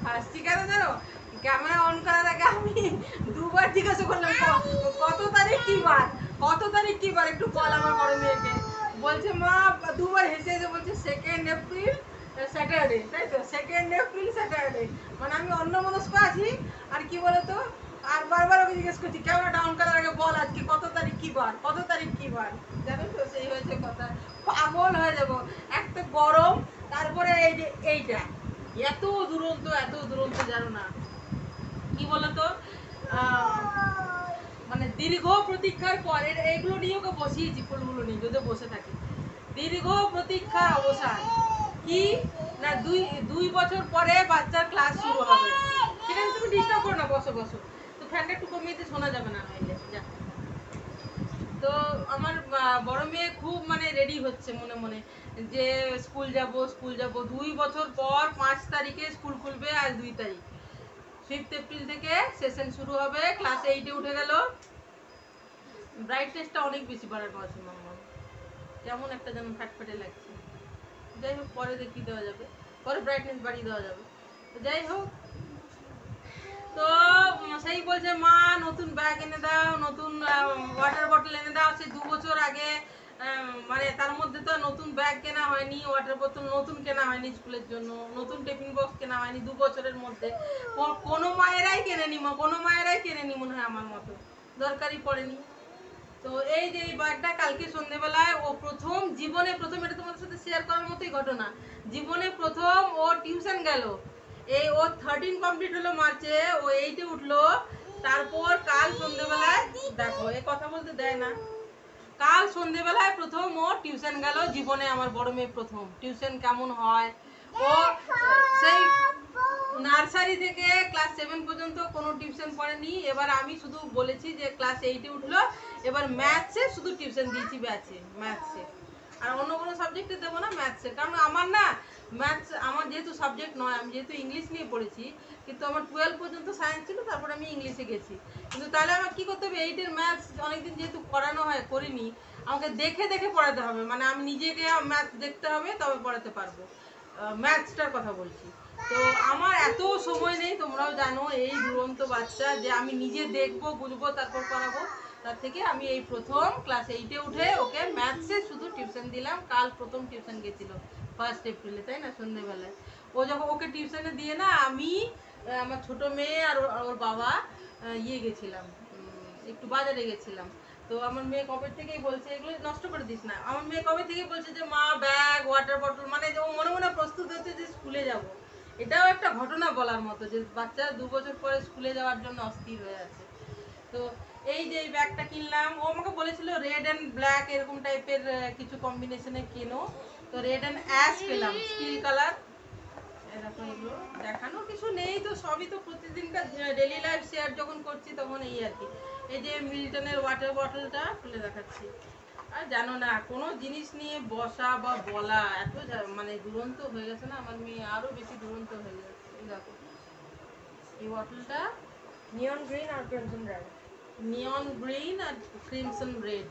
হাসছি কেন জানো? ক্যামেরা অন করার আগে আমি দুবার জিজ্ঞাসা করলাম কত তারিখ কি বার, কত তারিখ কি বার একটু বল আমার বড় মেয়েকে। বলছে মা, দুবার হেসে হেসে বলছে 2 এপ্রিল স্যাটারডে, তাই তো 2 এপ্রিল স্যাটারডে। মানে আমি অন্যমনস্ক আছি আর কি বলতো, আর বারবার ওকে জিজ্ঞেস করছি ক্যামেরা ডাউন করার আগে বল আজকে কত তারিখ কি বার, কত তারিখ কি বার। জানো তো সেই হয়েছে কথা, পাগল হয়ে যাবো। এক তো গরম, তারপরে এই যে এইটা এত দুরন্ত, এত দুরন্ত জানো না কি বলতো, মানে দীর্ঘ প্রতীক্ষার পরে এইগুলো নিয়ে ওকে বসিয়েছি, ফুলগুলো নিয়ে যদি বসে থাকি। দীর্ঘ প্রতীক্ষার অবসান কি না, দুই বছর পরে বাচ্চার ক্লাস শুরু হবে। ঠিক আছে, তুমি ডিস্টার্ব করো না, বসো বসো। তো ফ্যানটা একটু কমিয়ে শোনা যাবে না নইলে। যা। তো আমার বড় মেয়ে খুব মানে রেডি হচ্ছে মনে মনে যে স্কুল যাব স্কুল যাব। 2 বছর পর 5 তারিখে স্কুল খুলবে, আজ 2 তারিখ। 5 এপ্রিল থেকে সেশন শুরু হবে, ক্লাস 8-এ উঠে গেল। ব্রাইটনেসটা অনেক বেশি বাড়ানো আছে মাম্মা, কেমন একটা যেন ফ্যাটফ্যাটে লাগছে। যাই হোক, পরে দেখিয়ে দেওয়া যাবে, পরে ব্রাইটনেস বাড়িয়ে দেওয়া যাবে। যাই হোক, তো সেই বলছে মা নতুন ব্যাগ এনে দাও, নতুন ওয়াটার বটল এনে দাও। সে 2 বছর আগে মানে তার মধ্যে তো নতুন ব্যাগ কেনা হয়নি, ওয়াটার বোতল নতুন কেনা হয়নি স্কুলের জন্য, নতুন টিফিন বক্স কেনা হয়নি 2 বছরের মধ্যে। কোনো মায়েরাই কেনেনি মা, কোনো মায়েরাই কেনেনি মনে হয় আমার মতো, দরকারই পড়েনি। তো এই যে এই ব্যাগটা কালকে সন্ধ্যেবেলায় ও প্রথম, জীবনে প্রথম, এটা তোমাদের সাথে শেয়ার করার মতোই ঘটনা, জীবনে প্রথম ও টিউশন গেল। এই ও 13 কমপ্লিট হলো মার্চে, ও 8-এ উঠলো। তারপর কাল সন্ধ্যেবেলায়, দেখো এ কথা বলতে দেয় না, কাল সন্ধ্যেবেলায় প্রথম ও টিউশন গেল। জীবনে আমার বড় মেয়ে প্রথম টিউশন কেমন হয়। ও সেই নার্সারি থেকে ক্লাস 7 পর্যন্ত কোনো টিউশন পড়েনি। এবার আমি শুধু বলেছি যে ক্লাস 8-এ উঠলো, এবার ম্যাথসে শুধু টিউশন দিয়েছি, ম্যাথসে। আর অন্য কোনো সাবজেক্টে দেবো না, ম্যাথসে। কারণ আমার না ম্যাথস আমার যেহেতু সাবজেক্ট নয়, আমি যেহেতু ইংলিশ নিয়ে পড়েছি, কিন্তু আমার 12 পর্যন্ত সায়েন্স ছিল, তারপর আমি ইংলিশে গেছি। কিন্তু তাহলে আমার কী করতে হবে, 8-এর ম্যাথস অনেকদিন যেহেতু করানো হয়, করিনি, আমাকে দেখে দেখে পড়াতে হবে। মানে আমি নিজেকে ম্যাথস দেখতে হবে, তবে পড়াতে পারবো। ম্যাথসটার কথা বলছি। তো আমার এত সময় নেই, তোমরাও জানো, এই দুরন্ত বাচ্চা যে আমি নিজে দেখবো, বুঝবো, তারপর পড়াবো। তার থেকে আমি এই প্রথম ক্লাস 8-এ উঠে ওকে ম্যাথসে শুধু টিউশন দিলাম। কাল প্রথম টিউশন গেছিল 1 এপ্রিলে, তাই না, সন্ধ্যেবেলায়। ও যখন ওকে টিউশনে দিয়ে না, আমি আমার ছোট মেয়ে আর ওর বাবা ইয়ে গেছিলাম, একটু বাজারে গেছিলাম। তো আমার মেয়ে কবে থেকেই বলছে, এগুলো নষ্ট করে দিস না, আমার মেয়ে কবে থেকেই বলছে যে মা ব্যাগ, ওয়াটার বটল, মানে ও মনে মনে প্রস্তুত হচ্ছে যে স্কুলে যাব। এটাও একটা ঘটনা বলার মতো যে বাচ্চা 2 বছর পরে স্কুলে যাওয়ার জন্য অস্থির হয়ে আছে। তো এই যে এই ব্যাগটা কিনলাম, ও আমাকে বলেছিল রেড অ্যান্ড ব্ল্যাক এরকম টাইপের কিছু কম্বিনেশনে কেনো। তো রেড অ্যান্ড অ্যাশ পেলাম, স্টিল কালার। এরকম এগুলো দেখানোর কিছু নেই, তো সবই তো প্রতিদিনকার ডেলি লাইফ শেয়ার যখন করছি তখন এই আর কি। এই যে মিল্টনের ওয়াটার বটলটা খুলে দেখাচ্ছি। আর জানো না, কোনো জিনিস নিয়ে বসা বা বলা এত মানে দুরন্ত হয়ে গেছে না, আমার মেয়ে আরো বেশি দুরন্ত হয়ে যাচ্ছে। এই দেখো এই বটলটা নিয়ন গ্রিন আর ক্রিমসন রেড, নিয়ন গ্রিন আর ক্রিমসন রেড।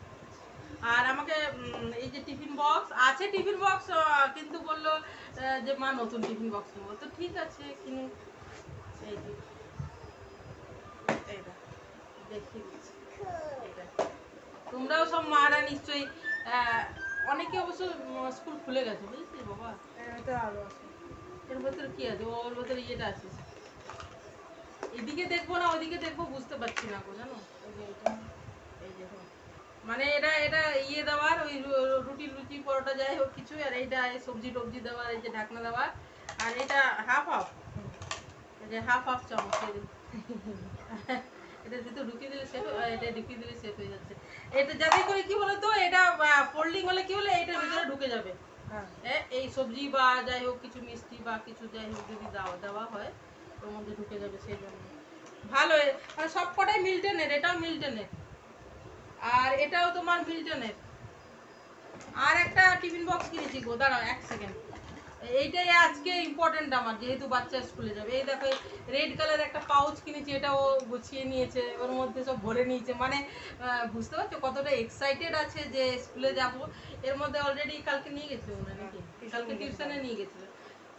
আর আমাকে এই যে টিফিন বক্স আছে, টিফিন বক্স কিন্তু বললো যে মা নতুন টিফিন বক্স নেবো। তো ঠিক আছে, কিনে। এই যে এইটা দেখিয়ে দিচ্ছি, এইটা তোমরাও সব মারা নিশ্চয়ই অনেকে অবশ্য স্কুল খুলে গেছে, বুঝেছিস বাবা। এটা আরো আছে। এর ভেতরে কি আছে, ওর ভেতরে ইয়েটা আছে। এদিকে দেখবো না ওইদিকে দেখবো বুঝতে পারছি না গো, জানো। এই যে এটা, এই যে মানে এটা এটা ইয়ে দেওয়ার, ওই রুটি লুচি পরোটা যাই হোক কিছু, আর এইটা সবজি টবজি দেওয়ার, এই যে ঢাকনা দেওয়ার। আর এটা হাফ হাফ, এই যে হাফ হাফ চামচ এটা যেহেতু ঢুকিয়ে দিলে সেট, এটা ঢুকিয়ে দিলে সেট হয়ে যাচ্ছে। এটা যাতে করে কি বলতো, এটা ফোল্ডিং হলে কি হলে এটার ভিতরে ঢুকে যাবে। এই সবজি বা যাই হোক কিছু মিষ্টি বা কিছু যাই হোক যদি দেওয়া হয় ওর মধ্যে ঢুকে যাবে, সেই জন্য ভালো। মানে সব কটাই মিল্টনের, এটাও মিল্টনের, আর এটাও তোমার মিল্টনের। আর একটা টিফিন বক্স কিনেছি গো, দাঁড়াও 1 সেকেন্ড। এইটাই আজকে ইম্পর্টেন্ট আমার, যেহেতু বাচ্চা স্কুলে যাবে। এই দেখো রেড কালার একটা পাউচ কিনেছি, এটা ও গুছিয়ে নিয়েছে, ওর মধ্যে সব ভরে নিয়েছে। মানে বুঝতে পারছো কতটা এক্সাইটেড আছে যে স্কুলে যাব। এর মধ্যে অলরেডি কালকে নিয়ে গেছিল নাকি, কালকে টিউশনে নিয়ে গেছিল।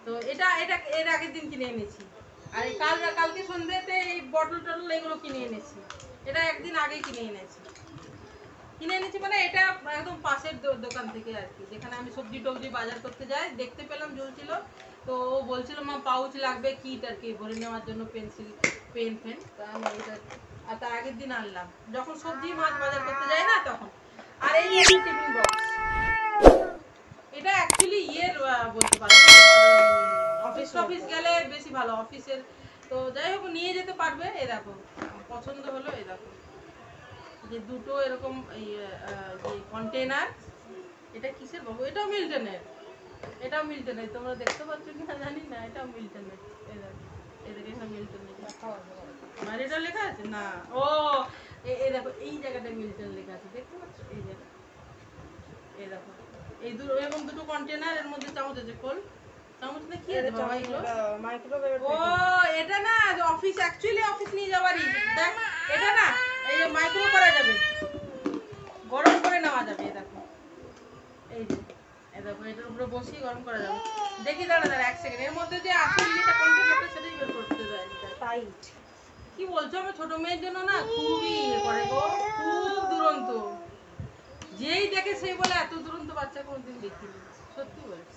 তো এটা এটা এর আগের দিন কিনে এনেছি। আর এই কালকে সন্ধ্যেতে এই বটল টটল এগুলো কিনে এনেছি। এটা একদিন আগে কিনে এনেছি মানে এটা একদম পাশের দোকান থেকে আর কি, যেখানে আমি সবজি টবজি বাজার করতে যাই। দেখতে পেলাম ঝুলছিল, তো ও বলছিল মা পাউচ লাগবে কিট আর কি ভরে নেওয়ার জন্য, পেন্সিল পেন ফেন। তা আমি এটা আর তার আগের দিন আনলাম যখন সবজি মাছ বাজার করতে যাই না তখন। আর এই যে টিফিন বক্স, এটা অ্যাকচুয়ালি ইয়ের বলতে পারো অফিস গেলে বেশি ভালো অফিসের। তো যাই হোক নিয়ে যেতে পারবে। এ দেখো পছন্দ হলো, এ দেখো যে দুটো এরকম যে কন্টেনার। এটা কিসের বাবু? এটাও মিল্টনের, তোমরা দেখতে পাচ্ছ কিনা জানি না, এটাও মিল্টনের। এই দেখো এখানে মিল্টনের আর এটা লেখা আছে না। ও এই দেখো এই জায়গাটা মিল্টন লেখা আছে, দেখতে পাচ্ছ এই জায়গা। এই দেখো এই এরকম দুটো কন্টেনার, এর মধ্যে চামচ আছে। খোল চামচ না কি আছে বাবা এগুলো? ও এটা না অফিস, অ্যাকচুয়ালি অফিস নিয়ে যাওয়ারই। দেখ এটা না এই যে মাইক্রো করা যাবে, গরম করে নেওয়া যাবে। এই দেখো এই যে এই দেখো এটার উপরে বসিয়ে গরম করা যাবে। দেখি দাঁড়া এক সেকেন্ড, এর মধ্যে যে আসল যেটা কন্টেনারটা সেটাই বের করতে যায়। টাইট। কি বলছো? আমার ছোট মেয়ের জন্য না খুবই করে গো, খুব দুরন্ত। যেই দেখে সেই বলে এত দুরন্ত বাচ্চা কোনোদিন দেখিনি, সত্যি বলছি।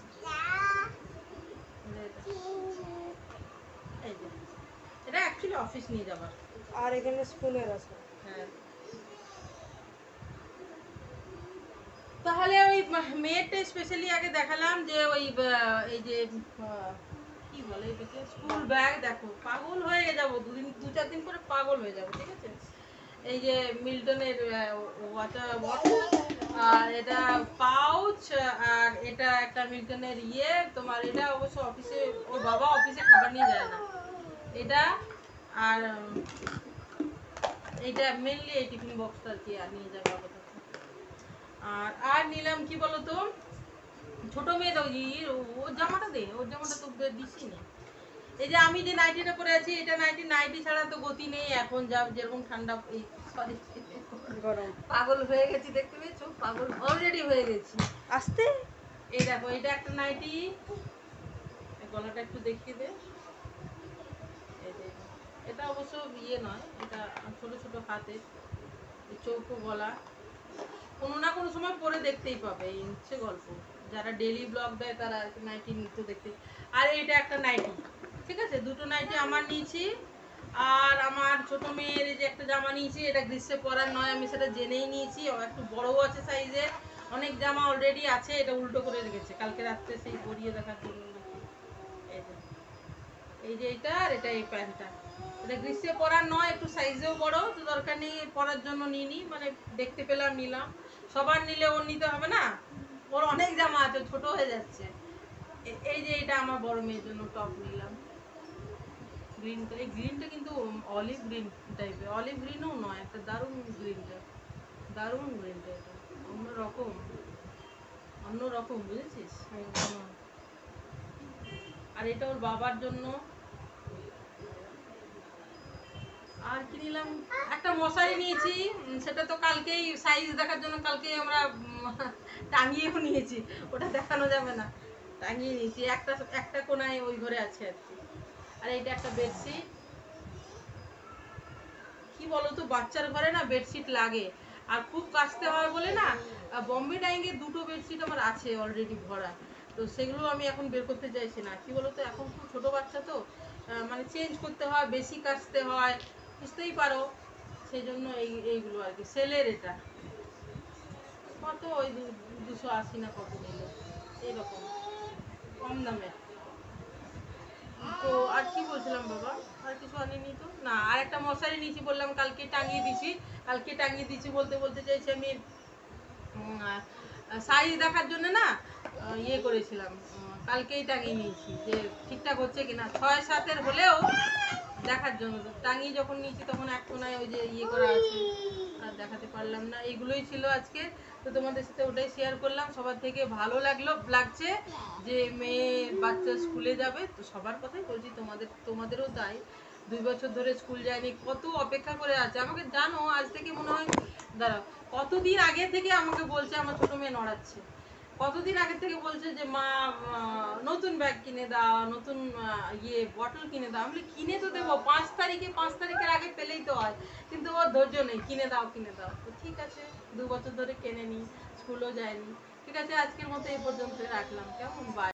এই যে এটা অ্যাকচুয়ালি অফিস নিয়ে যাবার। আর এখানে স্পুনের আছে। হ্যাঁ তাহলে ওই মেয়েরটা স্পেশালি আগে দেখালাম যে ওই এই যে কি বলে এটাকে, স্কুল ব্যাগ। দেখো পাগল হয়ে যাবো, দু চার দিন পরে পাগল হয়ে যাবো, ঠিক আছে। এই যে মিল্টনের ওয়াটার বটল, আর এটা পাউচ, আর এটা একটা মিল্টনের ইয়ে তোমার। এটা অবশ্য অফিসে, ওর বাবা অফিসে খাবার নিয়ে যায় না এটা। আর এইটা মেনলি এই টিফিন বক্সটা আর কি আর নিয়ে যাবে আপাতত। আর নিলাম কি বলতো, ছোট মেয়ে দাও ওর জামাটা দে, ওর জামাটা তো দিচ্ছি না। এই যে আমি যে নাইটিটা পরে আছি, এটা নাইটি ছাড়া তো গতি নেই এখন, যা যেরকম ঠান্ডা, এই সরি গরম। পাগল হয়ে গেছি, দেখতে পেয়েছো? পাগল অলরেডি হয়ে গেছি। আস্তে। এই দেখো এটা একটা নাইটি, গলাটা একটু দেখিয়ে দে। এই যে এটা অবশ্য ইয়ে নয়, এটা ছোট ছোট হাতের, চৌকো গলা। কোনো না কোনো সময় পরে দেখতেই পাবে, এই হচ্ছে গল্প। যারা ডেইলি ব্লগ দেয় তারা নাইটি নিতে দেখতে। আর এটা একটা নাইটি, ঠিক আছে। দুটো নাইটি আমার নিয়েছি। আর আমার ছোট মেয়ের যে একটা জামা নিয়েছি, এটা গ্রীষ্মে পরার নয়, আমি সেটা জেনেই নিয়েছি। একটু বড়ও আছে সাইজে, অনেক জামা অলরেডি আছে। এটা উল্টো করে রেখেছে কালকে রাত্রে সেই পরিয়ে দেখার জন্য। এই যে এইটা, আর এটা এই প্যান্টটা, এটা গ্রীষ্মে পরার নয়, একটু সাইজেও বড়, তো দরকার নেই পরার জন্য নিইনি, মানে দেখতে পেলাম নিলাম। সবার নিলে ওর নিতে হবে না, ওর অনেক জামা আছে, ছোট হয়ে যাচ্ছে। এই যে এটা আমার বড় মেয়ের জন্য টপ নিলাম, গ্রিন কালার। গ্রিনটা কিন্তু অলিভ গ্রিন টাইপের, অলিভ গ্রিনও নয়, একটা দারুণ গ্রিনটা, দারুণ গ্রিনটা। এটা অন্যরকম বুঝেছিস। আর এটা ওর বাবার জন্য। আর কি নিলাম, একটা মশারি নিয়েছি, সেটা তো কালকেই সাইজ দেখার জন্য কালকেই আমরা টাঙিয়েও নিয়েছি, ওটা দেখানো যাবে না, টাঙিয়ে নিয়েছি। একটা কোনায় ওই ঘরে আছে আর কি। আর এইটা একটা বেডশিট। কি বলতো, বাচ্চার ঘরে না বেডশিট লাগে, আর খুব কাচতে হয় বলে না, বম্বে ডাইংয়ে দুটো বেডশিট আমার আছে অলরেডি ভরা। তো সেগুলো আমি এখন বের করতে চাইছি না। কি বলতো, এখন খুব ছোট বাচ্চা তো, মানে চেঞ্জ করতে হয়, বেশি কাচতে হয়, বুঝতেই পারো। সেই জন্য এইগুলো আর কি। সেলের এটা কত, ওই 280 না কত নিল, এইরকম কম দামে। তো আর কি বলছিলাম বাবা, আর কিছু আনিনি তো না। আর একটা মশারি নিয়েছি, বললাম কালকে টাঙিয়ে দিছি বলতে বলতে চাইছি আমি, সাইজ দেখার জন্য না ইয়ে করেছিলাম, কালকেই টাঙিয়ে নিয়েছি যে ঠিকঠাক হচ্ছে কিনা। 6-7 হলেও দেখার জন্য তো টাঙিয়ে যখন নিয়েছি, তখন এক কোনায় ওই যে ইয়ে করা আছে, আর দেখাতে পারলাম না। এইগুলোই ছিল আজকে, তো তোমাদের সাথে ওটাই শেয়ার করলাম। সবার থেকে ভালো লাগছে যে মেয়ে বাচ্চা স্কুলে যাবে, তো সবার কথাই বলছি, তোমাদেরও তাই। 2 বছর ধরে স্কুল যায়নি, কত অপেক্ষা করে আছে। আমাকে জানো আজ থেকে মনে হয়, দাঁড়াও, কতদিন আগে থেকে আমাকে বলছে আমার ছোট মেয়ে নড়াচ্ছে, কতদিন আগে থেকে বলছে যে মা নতুন ব্যাগ কিনে দাও, নতুন বটল কিনে দাও। আমি বলি কিনে তো দেবো, 5 তারিখের আগে পেলেই তো হয়, কিন্তু ওর ধৈর্য নেই, কিনে দাও কিনে দাও। তো ঠিক আছে, 2 বছর ধরে কেনে নি, স্কুলও যায়নি। ঠিক আছে, আজকের মতো এই পর্যন্ত রাখলাম, কেমন? বাই।